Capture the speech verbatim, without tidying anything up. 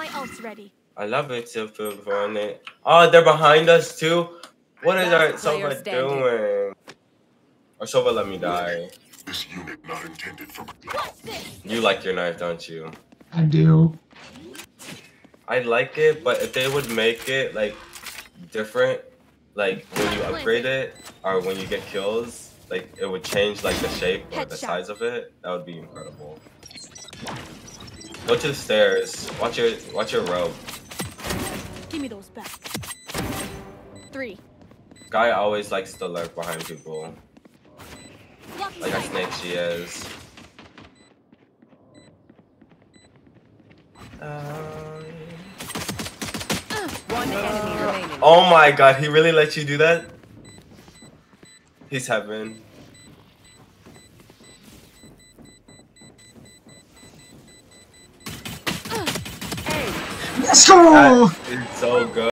My ult's ready. I love it to feel on it. Oh, they're behind us too. What is our Last player Sova standing. doing? Or Sova let me die. This unit not intended for. You like your knife, don't you? I do. I like it, but if they would make it like different, like when you upgrade it or when you get kills, like it would change like the shape or the size of it. That would be incredible. Go to the stairs. Watch your watch your rope. Give me those back. Three. Guy always likes to lurk behind people. Like a snake she is. Um... One enemy remaining. Oh my god, he really let you do that? He's heaven. Let's go! That is so good.